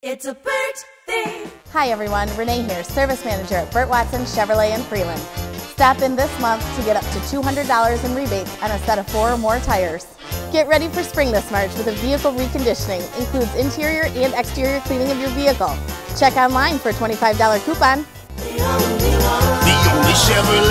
It's a Bert thing. Hi everyone, Renee here, Service Manager at Bert Watson Chevrolet in Freeland. Stop in this month to get up to $200 in rebates on a set of 4 or more tires. Get ready for spring this March with a vehicle reconditioning. Includes interior and exterior cleaning of your vehicle. Check online for a $25 coupon. The only one. The only Chevrolet